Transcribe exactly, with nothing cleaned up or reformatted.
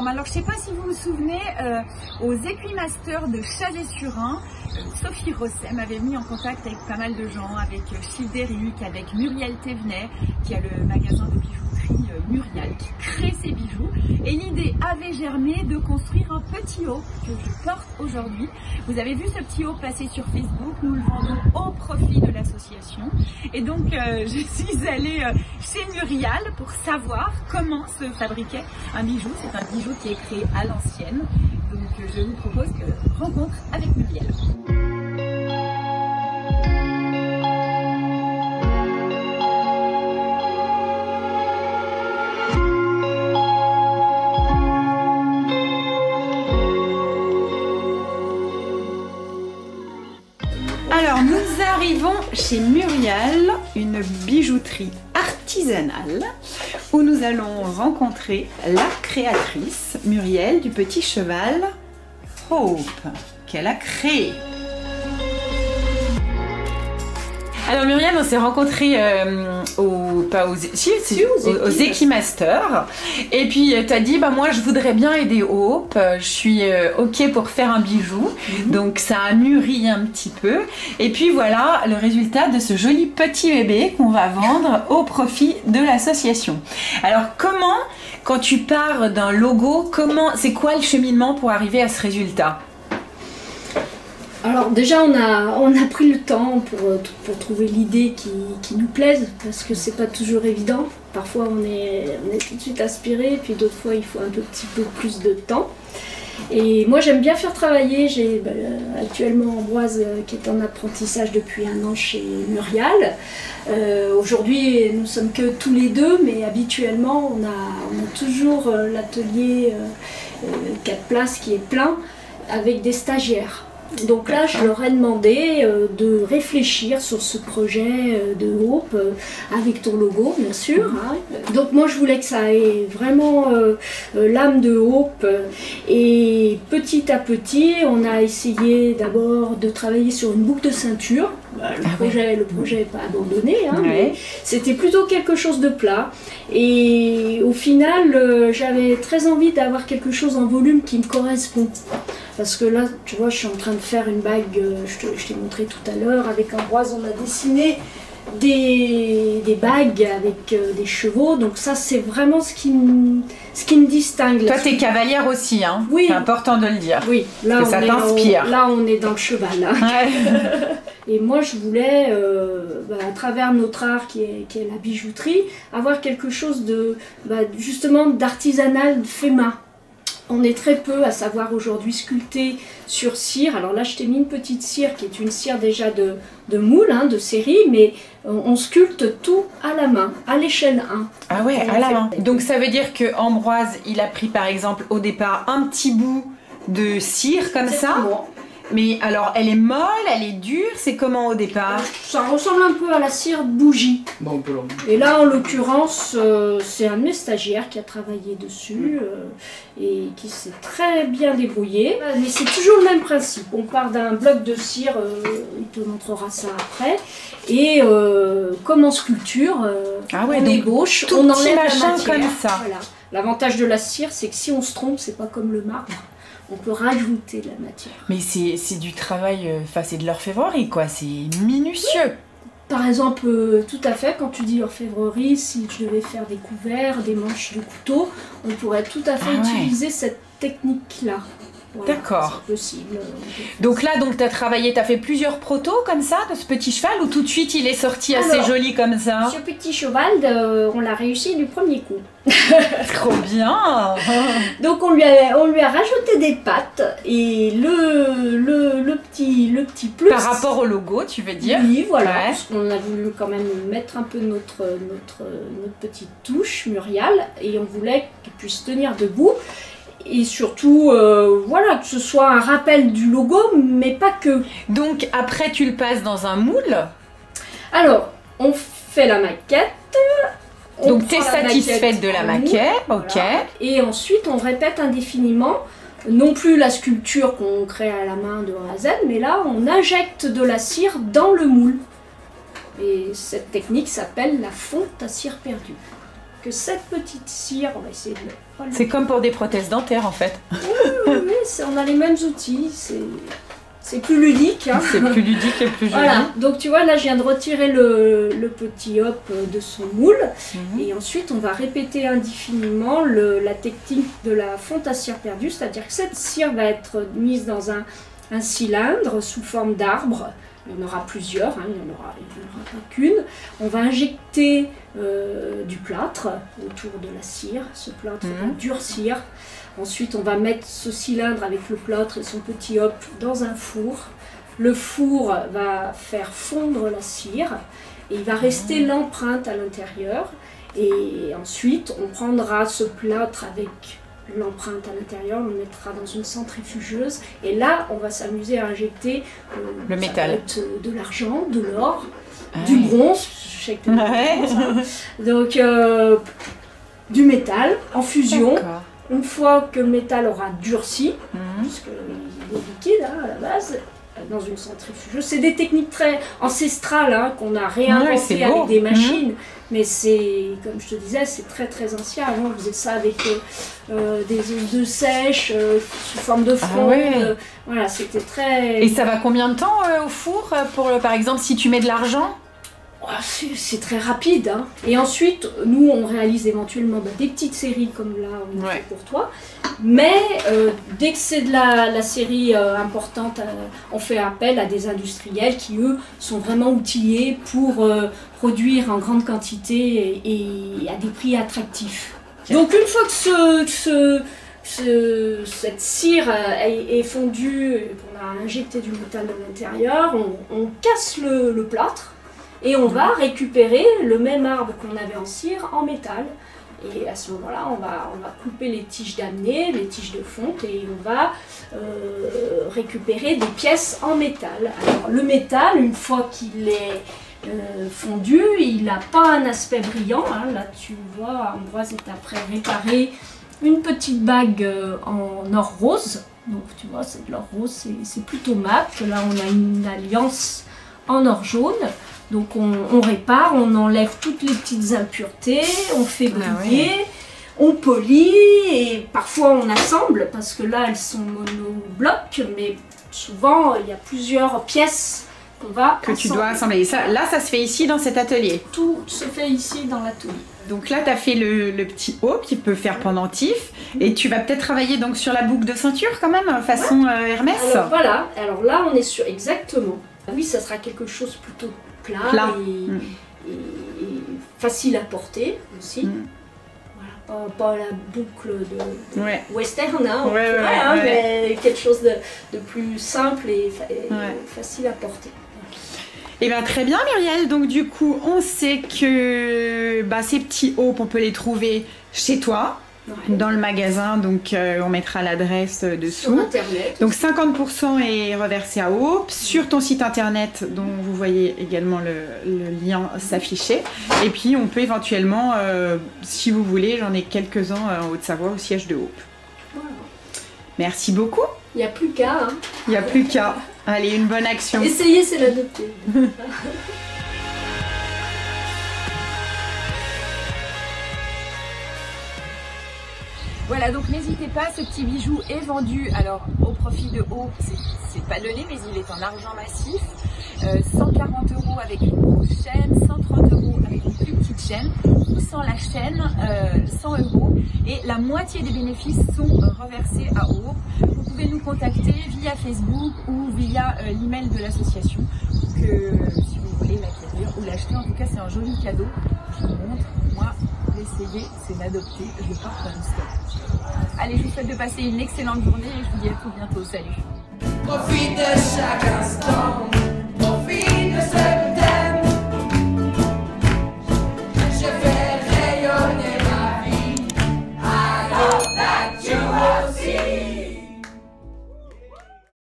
forme. Alors, je ne sais pas si vous vous souvenez, euh, aux Equimasters de Chazé-sur-Ain, euh, Sophie Rosset m'avait mis en contact avec pas mal de gens, avec euh, Childéric, avec Muriel Thévenet, qui a le magasin de bijouterie euh, Muriel, qui crée ses bijoux. Et l'idée avait germé de construire un petit haut que je porte aujourd'hui. Vous avez vu ce petit haut passer sur Facebook, nous le vendons au profit de l'association. Et donc, euh, je suis allée euh, chez Muriel pour savoir comment se fabriquait un bijou. C'est un bijou qui est créé à l'ancienne. Donc, euh, je vous propose que rencontre avec Muriel. Alors, nous arrivons chez Muriel, une bijouterie artisanale, où nous allons rencontrer la créatrice, Muriel, du petit cheval Hope, qu'elle a créé. Alors Muriel, on s'est rencontrés euh, au, pas aux, si, si, aux, aux, aux Equimasters, et puis tu as dit bah moi je voudrais bien aider Hope, je suis euh, ok pour faire un bijou, mm-hmm. Donc ça a mûri un petit peu, et puis voilà le résultat de ce joli petit bébé qu'on va vendre au profit de l'association. Alors comment, quand tu pars d'un logo, comment, c'est quoi le cheminement pour arriver à ce résultat? Alors déjà on a, on a pris le temps pour, pour trouver l'idée qui, qui nous plaise, parce que c'est pas toujours évident. Parfois on est, on est tout de suite inspiré, puis d'autres fois il faut un petit peu plus de temps. Et moi j'aime bien faire travailler, j'ai bah, actuellement Ambroise euh, qui est en apprentissage depuis un an chez Muriel. Euh, Aujourd'hui nous sommes que tous les deux, mais habituellement on a, on a toujours euh, l'atelier euh, euh, quatre places qui est plein avec des stagiaires. Donc là, je leur ai demandé euh, de réfléchir sur ce projet euh, de Hope, euh, avec ton logo, bien sûr. Hein. Donc moi, je voulais que ça ait vraiment euh, euh, l'âme de Hope. Et petit à petit, on a essayé d'abord de travailler sur une boucle de ceinture. Bah, le, ah projet, ouais. le projet n'est pas abandonné, hein, ouais. Mais c'était plutôt quelque chose de plat. Et au final, euh, j'avais très envie d'avoir quelque chose en volume qui me correspond. Parce que là, tu vois, je suis en train de faire une bague, euh, je, te, je t'ai montré tout à l'heure, avec Ambroise, on a dessiné des, des bagues avec euh, des chevaux. Donc ça, c'est vraiment ce qui me, ce qui me distingue. Toi, t'es cavalière aussi, hein. Oui. C'est important de le dire. Oui, là, que on ça est t'inspire. Au, là, on est dans le cheval. Hein. Ouais. Et moi, je voulais, euh, bah, à travers notre art qui est, qui est la bijouterie, avoir quelque chose de, bah, justement, d'artisanal fait main. On est très peu à savoir aujourd'hui sculpter sur cire. Alors là, je t'ai mis une petite cire qui est une cire déjà de, de moule, hein, de série, mais on, on sculpte tout à la main, à l'échelle un. Ah ouais, à la main. Donc ça veut dire que Ambroise, il a pris par exemple au départ un petit bout de cire comme ça. Bon. Mais alors, elle est molle, elle est dure, c'est comment au départ? Ça ressemble un peu à la cire de bougie. Bon, et là, en l'occurrence, euh, c'est un de mes stagiaires qui a travaillé dessus euh, et qui s'est très bien débrouillé. Mais c'est toujours le même principe. On part d'un bloc de cire, euh, il te montrera ça après. Et euh, comme en sculpture, euh, ah ouais, on ébauche, on enlève la matière. Comme ça. Voilà. L'avantage de la cire, c'est que si on se trompe, c'est pas comme le marbre. On peut rajouter de la matière. Mais c'est du travail, enfin euh, c'est de l'orfèvrerie quoi, c'est minutieux. Oui. Par exemple, euh, tout à fait, quand tu dis orfèvrerie, si je devais faire des couverts, des manches de couteau, on pourrait tout à fait ah ouais. utiliser cette technique-là. Voilà, d'accord. C'est possible. Donc là, donc tu as travaillé, tu as fait plusieurs protos comme ça de ce petit cheval ou tout de suite il est sorti assez Alors, joli comme ça? Ce petit cheval, de, on l'a réussi du premier coup. Trop bien. Donc on lui, a, on lui a rajouté des pattes et le, le, le, petit, le petit plus... Par rapport au logo, tu veux dire? Oui, voilà, ouais. Parce qu'on a voulu quand même mettre un peu notre, notre, notre petite touche Muriel et on voulait qu'il puisse tenir debout. Et surtout, euh, voilà, que ce soit un rappel du logo, mais pas que. Donc après, tu le passes dans un moule? Alors, on fait la maquette. On Donc tu es satisfaite de la maquette, moule, ok. Voilà. Et ensuite, on répète indéfiniment, non plus la sculpture qu'on crée à la main de A à Z, mais là, on injecte de la cire dans le moule. Et cette technique s'appelle la fonte à cire perdue. que cette petite cire, on va essayer de... Voilà. C'est comme pour des prothèses dentaires en fait. Oui, oui, oui, on a les mêmes outils, c'est plus ludique. Hein. C'est plus ludique et plus joli. Voilà, donc tu vois, là je viens de retirer le, le petit hop de son moule. Mmh. Et ensuite on va répéter indéfiniment le, la technique de la fonte à cire perdue, c'est-à-dire que cette cire va être mise dans un, un cylindre sous forme d'arbre. Il y en aura plusieurs, hein, il n'y en aura, aura pas qu'une. On va injecter euh, du plâtre autour de la cire. Ce plâtre mmh. va durcir. Ensuite, on va mettre ce cylindre avec le plâtre et son petit hop dans un four. Le four va faire fondre la cire et il va rester mmh. l'empreinte à l'intérieur. Et ensuite, on prendra ce plâtre avec l'empreinte à l'intérieur, on le mettra dans une centrifugeuse et là on va s'amuser à injecter euh, le métal, de l'argent, de l'or, ah du oui. bronze, je sais que tu ouais. bronze, hein. Donc euh, du métal en fusion. Une fois que le métal aura durci, mmh. puisque il est liquide hein, à la base, dans une centrifugeuse, c'est des techniques très ancestrales hein, qu'on a réinventées ouais, avec des machines. Mmh. Mais c'est, comme je te disais, c'est très très ancien. Avant, on faisait ça avec euh, des œufs de sèche, euh, sous forme de fronde. Ah ouais. euh, voilà, c'était très... Et ça va combien de temps euh, au four pour, le, par exemple, si tu mets de l'argent? Oh, c'est très rapide. Hein. Et ensuite, nous, on réalise éventuellement bah, des petites séries comme là, on a ouais. fait pour toi. Mais euh, dès que c'est de la, la série euh, importante, euh, on fait appel à des industriels qui, eux, sont vraiment outillés pour euh, produire en grande quantité et, et à des prix attractifs. Donc une fois que ce, ce, ce, cette cire est, est fondue et qu'on a injecté du métal dans l'intérieur, on, on casse le, le plâtre et on va récupérer le même arbre qu'on avait en cire en métal. Et à ce moment-là, on va, on va couper les tiges d'amener, les tiges de fonte, et on va euh, récupérer des pièces en métal. Alors le métal, une fois qu'il est euh, fondu, il n'a pas un aspect brillant. Hein. Là, tu vois, Ambroise est après réparer une petite bague en or rose. Donc tu vois, c'est de l'or rose, c'est plutôt mat. Là, on a une alliance en or jaune. Donc on, on répare, on enlève toutes les petites impuretés, on fait briller, ah ouais. on polit et parfois on assemble parce que là elles sont monoblocs, mais souvent il y a plusieurs pièces qu'on va que assembler. Tu dois assembler. Et ça, là ça se fait ici dans cet atelier? Tout se fait ici dans l'atelier. Donc là tu as fait le, le petit haut qui peut faire pendentif et tu vas peut-être travailler donc sur la boucle de ceinture quand même façon ouais. euh, Hermès. Alors voilà, alors là on est sur exactement. Oui, ça sera quelque chose plutôt plat, plat. Et, mmh. et, et facile à porter aussi. Mmh. Voilà, pas, pas la boucle de, de ouais. western, hein, ouais, pourrait, ouais, hein, ouais. mais quelque chose de, de plus simple et, et ouais. facile à porter. Et bien très bien Muriel, donc du coup on sait que bah, ces petits hauts on peut les trouver chez toi. Ouais. Dans le magasin, donc euh, on mettra l'adresse dessous. Sur internet. Donc cinquante pour cent est reversé à Aube. Sur ton site internet, dont vous voyez également le, le lien s'afficher. Et puis on peut éventuellement, euh, si vous voulez, j'en ai quelques-uns en Haute-Savoie au siège de Aube. Voilà. Merci beaucoup. Il n'y a plus qu'à. Hein. Il n'y a plus qu'à. Allez, une bonne action. Essayez, c'est l'adopter. Voilà, donc n'hésitez pas, ce petit bijou est vendu, alors au profit de Aube, c'est pas donné, mais il est en argent massif, euh, cent quarante euros avec une grosse chaîne, cent trente euros avec une plus petite chaîne, ou sans la chaîne, euh, cent euros, et la moitié des bénéfices sont reversés à Aube. Vous pouvez nous contacter via Facebook ou via euh, l'email de l'association, que euh, si vous voulez l'acquérir ou l'acheter, en tout cas c'est un joli cadeau, je vous montre, moi. L'essayer, c'est l'adopter, je porte un stop. Allez, je vous souhaite de passer une excellente journée et je vous dis à tout bientôt. Salut!